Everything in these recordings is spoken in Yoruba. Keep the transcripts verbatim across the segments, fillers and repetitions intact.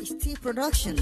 It's T Production.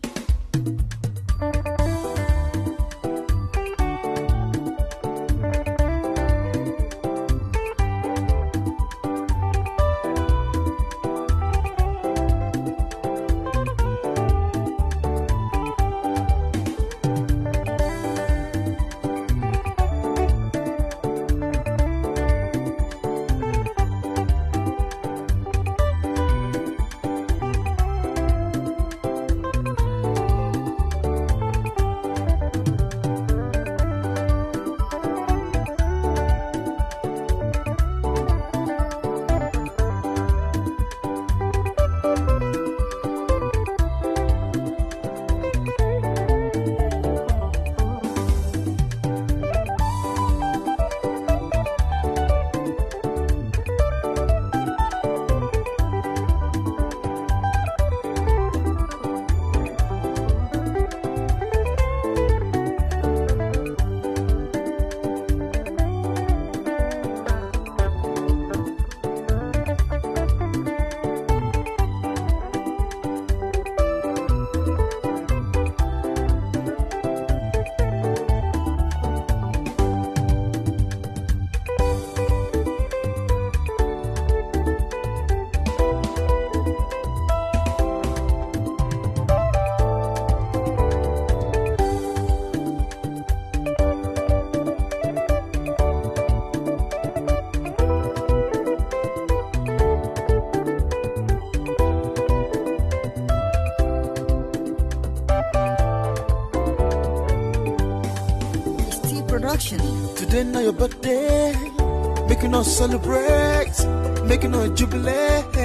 Production. Today now your birthday, making us celebrate, making us jubilate.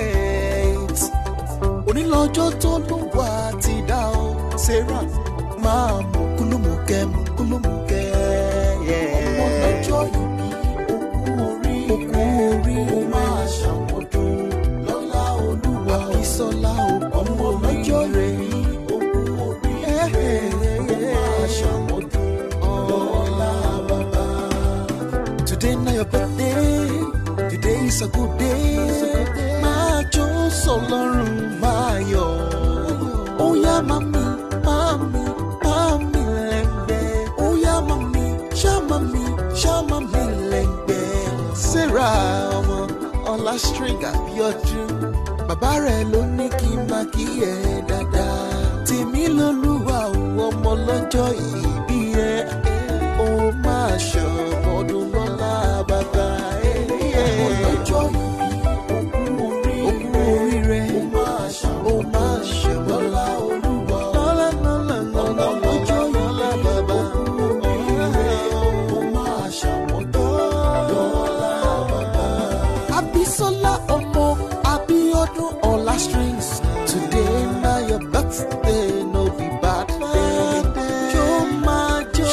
Onílọ́jọ́ tó ló wà ti dá o, Sarah máa mú kúlùmùkẹ́ mú kúlùmùkẹ́. Ọmọ lọ́jọ́ ìbí okú orí okú orí ó máa ṣàmọ́dún lọ́lá Olúwa Ìsọ́lá ọmọ lọ́jọ́ ìbí okú orí ó máa ṣàmọ́dún lọ́lá. Today now your birthday, today is a good day. Máa jó sọ́lọ́run máa yọ̀. Ó yá mami, mami, mami lẹ́ngbẹ́. Ó yá mami, ṣá mami, ṣá mami lẹ́ngbẹ́. Sarah ọmọ ọlá string Abíọ́dún. Bàbá rẹ̀ ló ní kí n máa kí ẹ dáadáa. Tèmi lolúwa òun ọmọ lọ́jọ́ ìbí ẹ. Ó máa ṣọmọdún lọ́lá bàbá ẹ. Ọmọ lọ́jọ́ ìbí okú orí okú orí rẹ̀. Ó máa ṣọmọdún lọ́lá Olúwa. Lọ́lá lọ́lá lọ́lá lọ́jọ́ lọ́lá bàbá okú orí rẹ̀. Ó máa ṣọmọdún lọ́lá bàbá. Abísọ́lá ọmọ Abíọ́dún ọlá strings. Today na your birthday, no be bad day. Jó máa jó.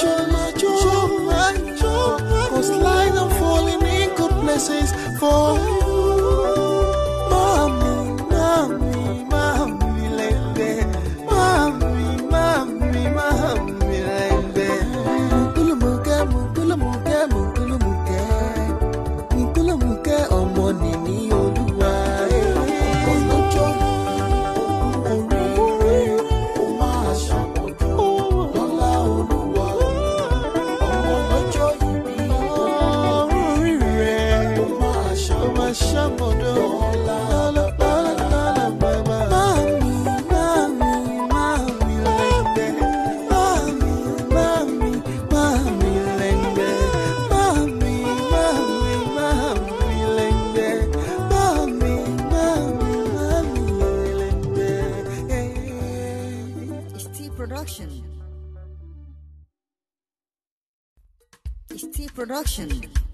Cause light and falling in good places for you. Mommy, mommy, mommy, lende. Mommy, mommy, mommy, lende. Mukulumuke, mukulumuke, mukulumuke. Mukulumuke, ọmọ nìní Olúwa. Ọlọ́jọ́ orí rẹ̀ ó máa ṣàmọ́dún lọ́lá Olúwa. Ọmọ lọ́jọ́ ìbí orí rẹ̀ ó máa ṣàmọ́dún lọ́lá bàbá. Mami, mami, mami lẹ́ngbẹ́. Mami, mami, mami lẹ́ngbẹ́. Mami, mami, mami lẹ́ngbẹ́. Mami, mami, mami lẹ́ngbẹ́. It's T Production. It's T Production.